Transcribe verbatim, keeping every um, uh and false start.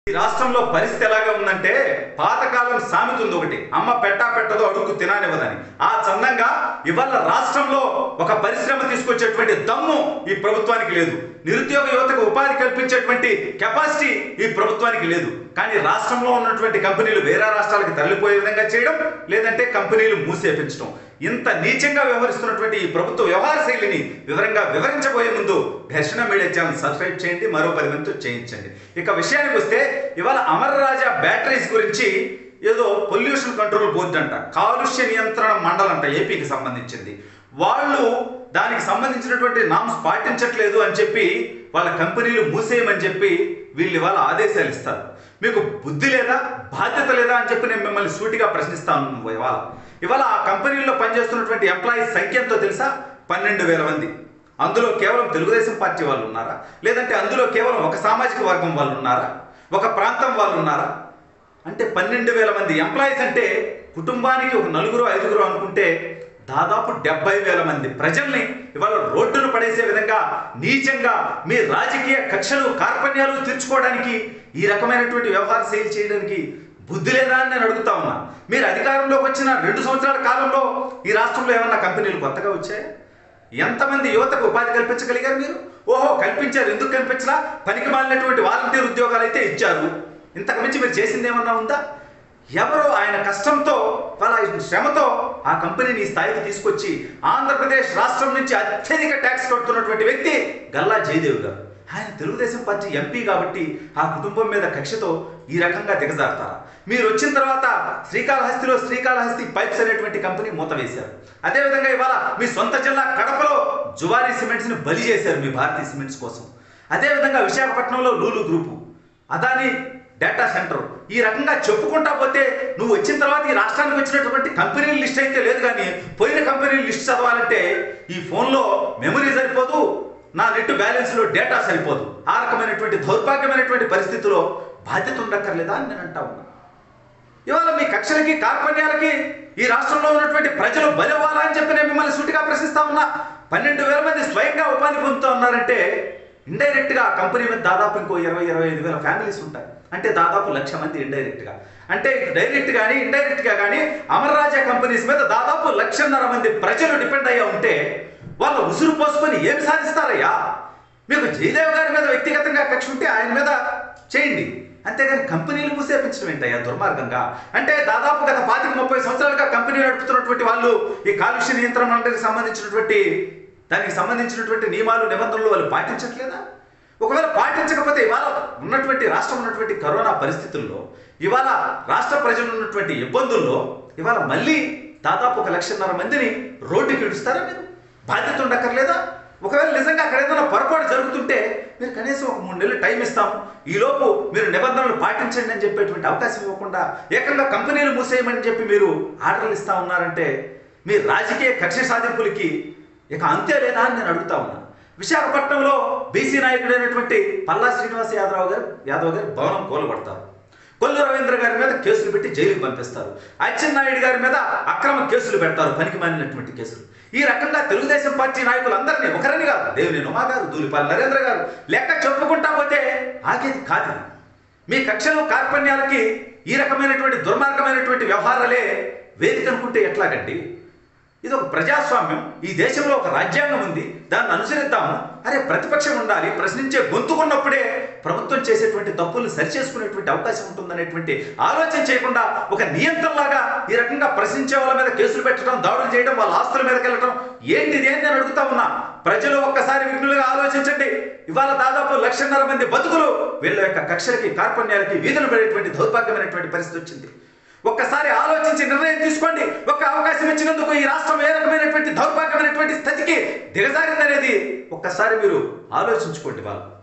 ఈ రాష్ట్రంలో పరిస్థితి ఎలాగా ఉందంటే పాతకాలం సామెత ఉంది ఒకటి, అమ్మ పెట్టా పెట్టదో అడుగు తిననివ్వదని. ఆ చందంగా ఇవాళ రాష్ట్రంలో ఒక పరిశ్రమ తీసుకొచ్చేటువంటి దమ్ము ఈ ప్రభుత్వానికి లేదు. నిరుద్యోగ యువతకు ఉపాధి కల్పించేటువంటి కెపాసిటీ ఈ ప్రభుత్వానికి లేదు. కానీ రాష్ట్రంలో ఉన్నటువంటి కంపెనీలు వేరే రాష్ట్రాలకు తరలిపోయే విధంగా చేయడం, లేదంటే కంపెనీలు మూసేపించడం, ఇంత నీచంగా వ్యవహరిస్తున్నటువంటి ఈ ప్రభుత్వ వ్యవహార శైలిని వివరంగా వివరించబోయే ముందు ఘర్షణ మీడియా ఛానల్ సబ్స్క్రైబ్ చేయండి, మరో పది మందితో చేయించండి. ఇక విషయానికి వస్తే, ఇవాళ అమర్ రాజా బ్యాటరీస్ గురించి ఏదో పొల్యూషన్ కంట్రోల్ బోర్డు అంట, కాలుష్య నియంత్రణ మండలి అంట, ఏపీకి సంబంధించింది, వాళ్ళు దానికి సంబంధించినటువంటి నామ్స్ పాటించట్లేదు అని చెప్పి వాళ్ళ కంపెనీలు మూసేయమని చెప్పి వీళ్ళు ఇవాళ ఆదేశాలు ఇస్తారు. మీకు బుద్ధి లేదా, బాధ్యత లేదా అని చెప్పి నేను మిమ్మల్ని సూటిగా ప్రశ్నిస్తాను. ఇవాళ ఇవాళ ఆ కంపెనీల్లో పనిచేస్తున్నటువంటి ఎంప్లాయీస్ సంఖ్య ఎంతో తెలుసా? పన్నెండు వేల మంది. అందులో కేవలం తెలుగుదేశం పార్టీ వాళ్ళు ఉన్నారా, లేదంటే అందులో కేవలం ఒక సామాజిక వర్గం వాళ్ళు ఉన్నారా, ఒక ప్రాంతం వాళ్ళు ఉన్నారా? అంటే పన్నెండు వేల మంది ఎంప్లాయీస్ అంటే కుటుంబానికి ఒక నలుగురు ఐదుగురు అనుకుంటే దాదాపు డెబ్బై వేల మంది ప్రజల్ని ఇవాళ రోడ్డును పడేసే విధంగా నీచంగా మీ రాజకీయ కక్షలు కార్పణ్యాలు తీర్చుకోవడానికి ఈ రకమైనటువంటి వ్యవహార శైలి చేయడానికి బుద్ధి లేదా అని నేను అడుగుతా ఉన్నా. మీరు అధికారంలోకి వచ్చిన రెండు సంవత్సరాల కాలంలో ఈ రాష్ట్రంలో ఏమన్నా కంపెనీలు కొత్తగా వచ్చాయా? ఎంతమంది యువతకు ఉపాధి కల్పించగలిగారు మీరు? ఓహో, కల్పించారు. ఎందుకు కల్పించరా? పనికి మాలినటువంటి వాలంటీర్ ఉద్యోగాలు అయితే ఇచ్చారు. ఇంతకు మించి మీరు చేసింది ఏమన్నా ఉందా? ఎవరో ఆయన కష్టంతో, వాళ్ళ శ్రమతో ఆ కంపెనీని ఈ స్థాయికి తీసుకొచ్చి ఆంధ్రప్రదేశ్ రాష్ట్రం నుంచి అత్యధిక ట్యాక్స్ కడుతున్నటువంటి వ్యక్తి గల్లా జయదేవ్ గారు. ఆయన తెలుగుదేశం పార్టీ ఎంపీ కాబట్టి ఆ కుటుంబం మీద కక్షతో ఈ రకంగా దిగజారుతారా? మీరు వచ్చిన తర్వాత శ్రీకాళహస్తిలో శ్రీకాళహస్తి పైప్స్ అనేటువంటి కంపెనీ మూత వేశారు. అదేవిధంగా ఇవాళ మీ సొంత జిల్లా కడపలో జువారీ సిమెంట్స్ని బలి చేశారు మీ భారతీయ సిమెంట్స్ కోసం. అదేవిధంగా విశాఖపట్నంలో Lulu group, Adani data centre, ఈ రకంగా చెప్పుకుంటా పోతే నువ్వు వచ్చిన తర్వాత ఈ రాష్ట్రానికి వచ్చినటువంటి కంపెనీల లిస్ట్ అయితే లేదు. కానీ పోయిన కంపెనీల లిస్ట్ చదవాలంటే ఈ ఫోన్లో మెమరీ సరిపోదు, నా నెట్ బ్యాలెన్స్లో డేటా సరిపోదు. ఆ రకమైనటువంటి దౌర్భాగ్యమైనటువంటి పరిస్థితిలో బాధ్యత ఉండక్కర్లేదా అని నేను అంటా ఉన్నా. ఇవాళ మీ కక్షలకి కార్పణ్యాలకి ఈ రాష్ట్రంలో ఉన్నటువంటి ప్రజలు బలవ్వాలా అని చెప్పి నేను మిమ్మల్ని సూటిగా ప్రశ్నిస్తా ఉన్నా. పన్నెండు వేల మంది స్వయంగా ఉపాధి పొందుతూ ఉన్నారంటే ఇండైరెక్ట్గా ఆ కంపెనీ మీద దాదాపు ఇంకో ఇరవై ఇరవై ఐదు వేల ఫ్యామిలీస్ ఉంటాయి. అంటే దాదాపు లక్ష మంది ఇండైరెక్ట్గా, అంటే డైరెక్ట్ కానీ ఇండైరెక్ట్గా కానీ అమర్ రాజా కంపెనీస్ మీద దాదాపు లక్షన్నర మంది ప్రజలు డిపెండ్ అయ్యా ఉంటే వాళ్ళు ఉసురు పోసుకొని ఏమి సాధిస్తారయ్యా? మీకు జయదేవ్ గారి మీద వ్యక్తిగతంగా కక్ష ఉంటే ఆయన మీద చేయండి, అంతేగాని కంపెనీలు మూసేపించడం ఏంటయ్యా దుర్మార్గంగా? అంటే దాదాపు గత పాతిక ముప్పై సంవత్సరాలుగా కంపెనీ నడుపుతున్నటువంటి వాళ్ళు ఈ కాలుష్య నియంత్రణ మండలికి సంబంధించినటువంటి దానికి సంబంధించినటువంటి నియమాలు నిబంధనలు వాళ్ళు పాటించట్లేదా? ఒకవేళ పాటించకపోతే ఇవాళ ఉన్నటువంటి రాష్ట్రం ఉన్నటువంటి కరోనా పరిస్థితుల్లో, ఇవాళ రాష్ట్ర ప్రజలు ఉన్నటువంటి ఇబ్బందుల్లో ఇవాళ మళ్ళీ దాదాపు ఒక లక్షన్నర మందిని రోడ్డుకి ఇడుస్తారా? మీరు బాధ్యత ఉండక్కర్లేదా? ఒకవేళ నిజంగా అక్కడ ఏదైనా పొరపాటు జరుగుతుంటే మీరు కనీసం ఒక మూడు నెలలు టైం ఇస్తాము, ఈలోపు మీరు నిబంధనలు పాటించండి అని చెప్పేటువంటి అవకాశం ఇవ్వకుండా ఏకంగా కంపెనీలు మూసేయమని చెప్పి మీరు ఆర్డర్లు ఇస్తా ఉన్నారంటే మీ రాజకీయ కక్ష సాధింపులకి ఇక అంతే లేదా అని నేను అడుగుతా ఉన్నా. విశాఖపట్నంలో బీసీ నాయకుడైనటువంటి పల్లా శ్రీనివాస యాదవ్ గారు యాదవ్ గారి భవనం కూలగొడతారు. కొల్లు రవీంద్ర గారి మీద కేసులు పెట్టి జైలుకి పంపిస్తారు. అచ్చెన్నాయుడు గారి మీద అక్రమ కేసులు పెడతారు, పనికి మాలినటువంటి కేసులు. ఈ రకంగా తెలుగుదేశం పార్టీ నాయకులందరినీ, ఒకరని కాదు, దేవినేని ఉమా గారు, దూలిపాల నరేంద్ర గారు, లెక్క చెప్పుకుంటా పోతే ఆగేది కాదు. మీ కక్షలు కార్పణ్యాలకి ఈ రకమైనటువంటి దుర్మార్గమైనటువంటి వ్యవహారాలే వేదిక అనుకుంటే ఎట్లాగండి? ఇది ఒక ప్రజాస్వామ్యం, ఈ దేశంలో ఒక రాజ్యాంగం ఉంది, దాన్ని అనుసరిద్దాము. అరే, ప్రతిపక్షం ఉండాలి, ప్రశ్నించే గొంతుకున్నప్పుడే ప్రభుత్వం చేసేటువంటి తప్పులను సరిచేసుకునేటువంటి అవకాశం ఉంటుందనేటువంటి ఆలోచన చేయకుండా ఒక నియంత్రణలాగా ఈ రకంగా ప్రశ్నించే వాళ్ళ మీద కేసులు పెట్టడం, దాడులు చేయడం, వాళ్ళ ఆస్తుల మీదకి వెళ్ళడం ఏంటిది అని నేను అడుగుతా ఉన్నా. ప్రజలు ఒక్కసారి విఘ్నులుగా ఆలోచించండి. ఇవాళ దాదాపు లక్షన్నర మంది బతుకులు వీళ్ళ యొక్క కక్షలకి కార్పణ్యాలకి వీధులు పడేటువంటి దౌర్భాగ్యమైనటువంటి పరిస్థితి వచ్చింది. ఒక్కసారి ఆలోచించి నిర్ణయం తీసుకోండి. ఒక్క అవకాశం ఇచ్చినందుకు ఈ రాష్ట్రం ఏ రకమైనటువంటి దౌర్భాగ్యమైనటువంటి స్థితికి దిగజారిందనేది ఒక్కసారి మీరు ఆలోచించుకోండి. వాళ్ళు